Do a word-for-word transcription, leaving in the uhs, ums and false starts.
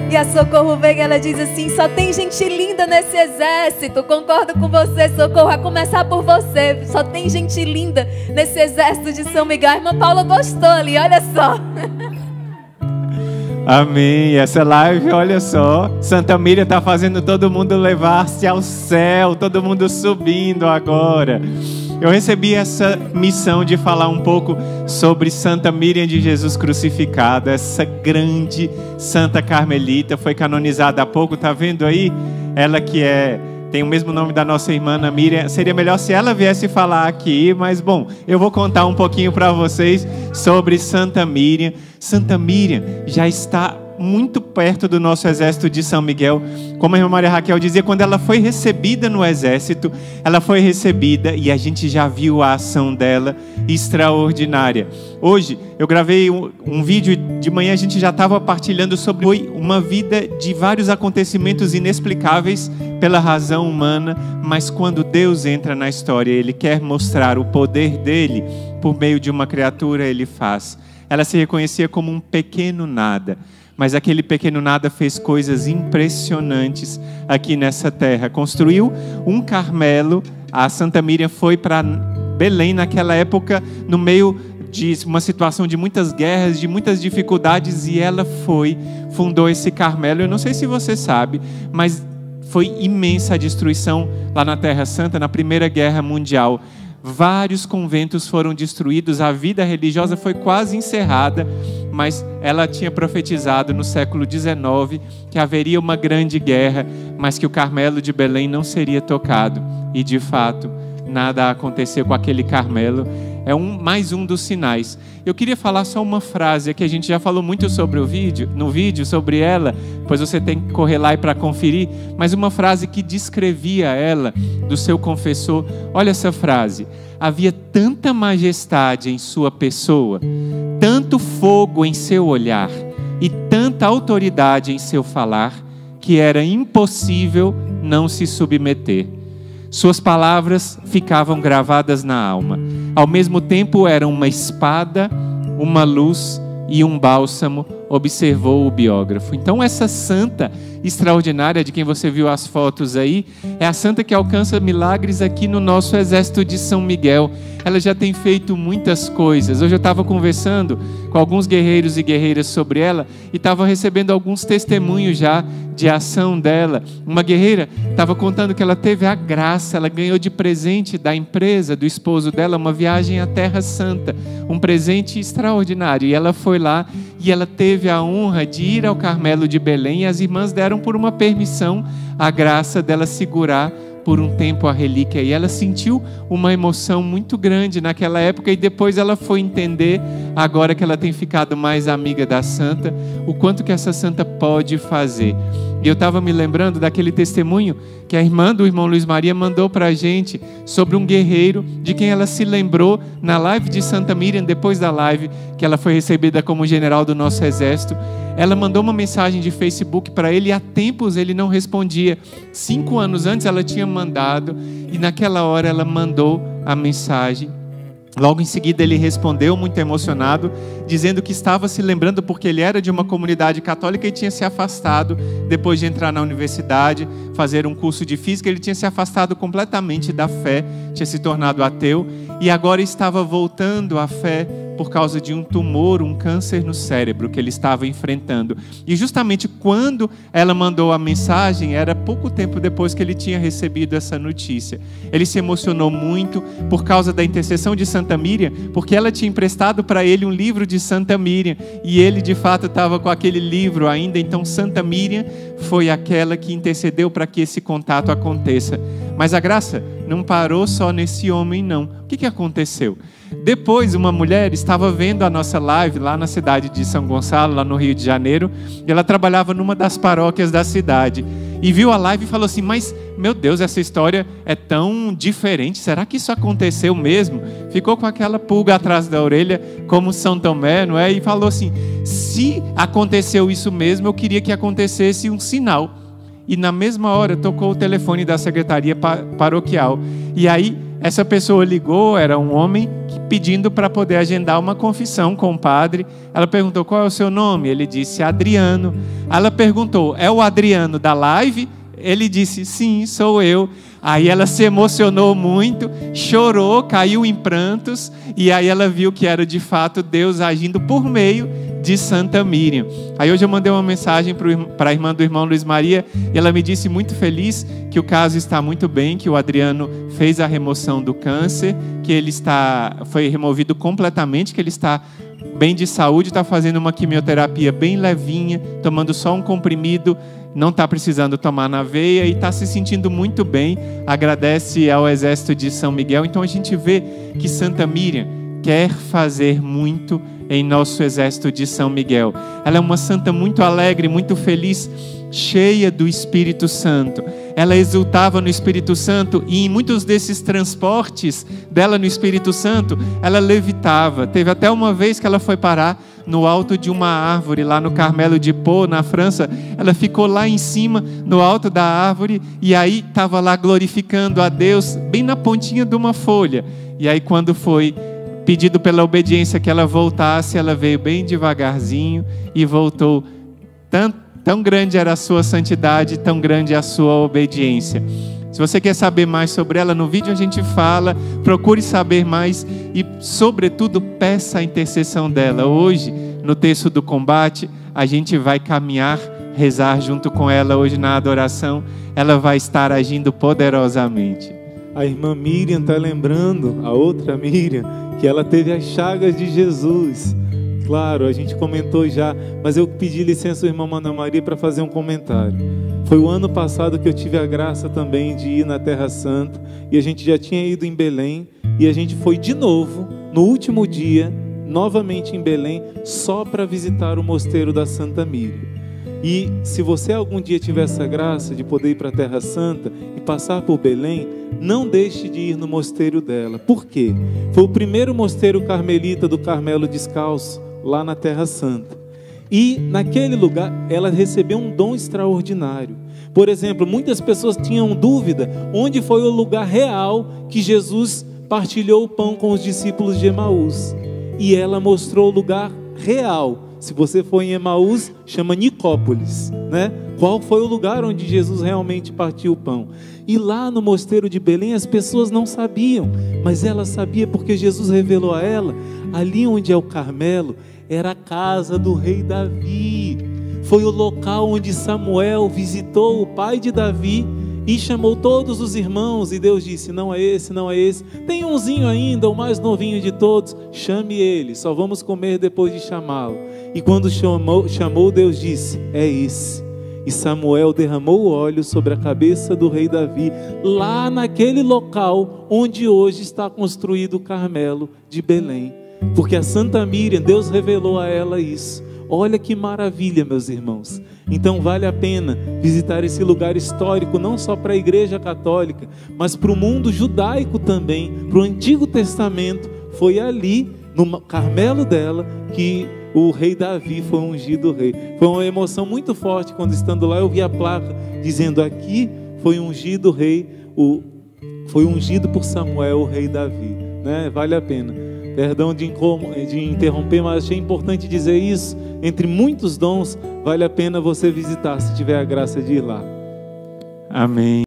E a Socorro vem, ela diz assim: só tem gente linda nesse exército. Concordo com você, Socorro, a começar por você. Só tem gente linda nesse exército de São Miguel. A irmã Paula gostou ali, olha só. Amém. Essa live, olha só, Santa Miriam está fazendo todo mundo levar-se ao céu, todo mundo subindo agora. Eu recebi essa missão de falar um pouco sobre Santa Miriam de Jesus crucificada, essa grande Santa Carmelita, foi canonizada há pouco, tá vendo aí? Ela que é, tem o mesmo nome da nossa irmã Ana Miriam. Seria melhor se ela viesse falar aqui, mas bom, eu vou contar um pouquinho para vocês sobre Santa Miriam. Santa Miriam já está muito perto do nosso exército de São Miguel. Como a irmã Maria Raquel dizia, quando ela foi recebida no exército, ela foi recebida e a gente já viu a ação dela extraordinária. Hoje eu gravei um, um vídeo de manhã, a gente já estava partilhando sobre uma vida de vários acontecimentos inexplicáveis pela razão humana, mas quando Deus entra na história, Ele quer mostrar o poder dele por meio de uma criatura, Ele faz. Ela se reconhecia como um pequeno nada, mas aquele pequeno nada fez coisas impressionantes aqui nessa terra. Construiu um Carmelo. A Santa Miriam foi para Belém naquela época, no meio de uma situação de muitas guerras, de muitas dificuldades, e ela foi, fundou esse Carmelo. Eu não sei se você sabe, mas foi imensa a destruição lá na Terra Santa, na Primeira Guerra Mundial. Vários conventos foram destruídos, a vida religiosa foi quase encerrada, mas ela tinha profetizado no século dezenove que haveria uma grande guerra, mas que o Carmelo de Belém não seria tocado. E de fato, nada aconteceu com aquele Carmelo. É um, mais um dos sinais. Eu queria falar só uma frase, que a gente já falou muito sobre o vídeo, no vídeo sobre ela, pois você tem que correr lá para conferir, mas uma frase que descrevia ela, do seu confessor. Olha essa frase: havia tanta majestade em sua pessoa, tanto fogo em seu olhar e tanta autoridade em seu falar, que era impossível não se submeter. Suas palavras ficavam gravadas na alma. Ao mesmo tempo eram uma espada, uma luz e um bálsamo, observou o biógrafo. Então essa santa extraordinária, de quem você viu as fotos aí, é a santa que alcança milagres aqui no nosso exército de São Miguel. Ela já tem feito muitas coisas. Hoje eu estava conversando com alguns guerreiros e guerreiras sobre ela e estava recebendo alguns testemunhos já de ação dela. Uma guerreira estava contando que ela teve a graça, ela ganhou de presente da empresa, do esposo dela, uma viagem à Terra Santa, um presente extraordinário. E ela foi lá e ela teve a honra de ir ao Carmelo de Belém, e as irmãs deram por uma permissão a graça dela segurar por um tempo a relíquia, e ela sentiu uma emoção muito grande naquela época, e depois ela foi entender, agora que ela tem ficado mais amiga da santa, o quanto que essa santa pode fazer. E eu estava me lembrando daquele testemunho que a irmã do irmão Luiz Maria mandou para a gente sobre um guerreiro de quem ela se lembrou na live de Santa Miriam, depois da live que ela foi recebida como general do nosso exército. Ela mandou uma mensagem de Facebook para ele e há tempos ele não respondia. Cinco anos antes ela tinha mandado e naquela hora ela mandou a mensagem. Logo em seguida ele respondeu muito emocionado, dizendo que estava se lembrando porque ele era de uma comunidade católica e tinha se afastado depois de entrar na universidade, fazer um curso de física. Ele tinha se afastado completamente da fé, tinha se tornado ateu e agora estava voltando à fé por causa de um tumor, um câncer no cérebro que ele estava enfrentando. E justamente quando ela mandou a mensagem, era pouco tempo depois que ele tinha recebido essa notícia. Ele se emocionou muito por causa da intercessão de Santa Miriam, porque ela tinha emprestado para ele um livro de Santa Miriam, e ele de fato estava com aquele livro ainda. Então Santa Miriam foi aquela que intercedeu para que esse contato aconteça. Mas a graça não parou só nesse homem, não. O que que aconteceu? Depois, uma mulher estava vendo a nossa live lá na cidade de São Gonçalo, lá no Rio de Janeiro, e ela trabalhava numa das paróquias da cidade, e viu a live e falou assim: mas, meu Deus, essa história é tão diferente, será que isso aconteceu mesmo? Ficou com aquela pulga atrás da orelha, como São Tomé, não é? E falou assim: se aconteceu isso mesmo, eu queria que acontecesse um sinal. E na mesma hora tocou o telefone da secretaria paroquial, e aí essa pessoa ligou, era um homem que pedindo para poder agendar uma confissão com o padre. Ela perguntou: qual é o seu nome? Ele disse: Adriano. Ela perguntou: é o Adriano da live? Ele disse: sim, sou eu. Aí ela se emocionou muito, chorou, caiu em prantos, e aí ela viu que era de fato Deus agindo por meio de Santa Miriam. Aí hoje eu mandei uma mensagem para a irmã do irmão Luiz Maria, e ela me disse muito feliz que o caso está muito bem, que o Adriano fez a remoção do câncer, que ele está, foi removido completamente, que ele está bem de saúde, está fazendo uma quimioterapia bem levinha, tomando só um comprimido, não está precisando tomar na veia e está se sentindo muito bem. Agradece ao exército de São Miguel. Então a gente vê que Santa Miriam quer fazer muito em nosso exército de São Miguel. Ela é uma santa muito alegre, muito feliz, cheia do Espírito Santo. Ela exultava no Espírito Santo, e em muitos desses transportes dela no Espírito Santo, ela levitava. Teve até uma vez que ela foi parar no alto de uma árvore, lá no Carmelo de Pau, na França. Ela ficou lá em cima, no alto da árvore, e aí estava lá glorificando a Deus, bem na pontinha de uma folha. E aí quando foi pedido pela obediência que ela voltasse, ela veio bem devagarzinho e voltou. Tanto Tão grande era a sua santidade, tão grande a sua obediência. Se você quer saber mais sobre ela, no vídeo a gente fala, procure saber mais e, sobretudo, peça a intercessão dela. Hoje, no texto do combate, a gente vai caminhar, rezar junto com ela. Hoje na adoração, ela vai estar agindo poderosamente. A irmã Miriam está lembrando, a outra Miriam, que ela teve as chagas de Jesus. Claro, a gente comentou já, mas eu pedi licença ao irmão Manuel Maria para fazer um comentário. Foi o ano passado que eu tive a graça também de ir na Terra Santa, e a gente já tinha ido em Belém, e a gente foi de novo, no último dia, novamente em Belém, só para visitar o mosteiro da Santa Miriam. E se você algum dia tiver essa graça de poder ir para a Terra Santa e passar por Belém, não deixe de ir no mosteiro dela. Por quê? Foi o primeiro mosteiro carmelita do Carmelo Descalço, lá na Terra Santa. E naquele lugar ela recebeu um dom extraordinário. Por exemplo, muitas pessoas tinham dúvida onde foi o lugar real que Jesus partilhou o pão com os discípulos de Emaús. E ela mostrou o lugar real. Se você for em Emaús, chama Nicópolis, né? Qual foi o lugar onde Jesus realmente partiu o pão? E lá no mosteiro de Belém as pessoas não sabiam, mas ela sabia porque Jesus revelou a ela. Ali onde é o Carmelo era a casa do rei Davi. Foi o local onde Samuel visitou o pai de Davi e chamou todos os irmãos, e Deus disse: não é esse, não é esse, tem umzinho ainda, o mais novinho de todos, chame ele, só vamos comer depois de chamá-lo. E quando chamou, chamou, Deus disse: é esse. E Samuel derramou o óleo sobre a cabeça do rei Davi, lá naquele local onde hoje está construído o Carmelo de Belém. Porque a Santa Miriam, Deus revelou a ela isso. Olha que maravilha, meus irmãos. Então vale a pena visitar esse lugar histórico, não só para a Igreja Católica, mas para o mundo judaico também, para o Antigo Testamento. Foi ali, no Carmelo dela, que o rei Davi foi ungido rei. Foi uma emoção muito forte quando, estando lá, eu vi a placa dizendo: aqui foi ungido rei, o, foi ungido por Samuel, o rei Davi, né? Vale a pena. Perdão de, de interromper, mas achei importante dizer isso. Entre muitos dons, vale a pena você visitar, se tiver a graça de ir lá. Amém.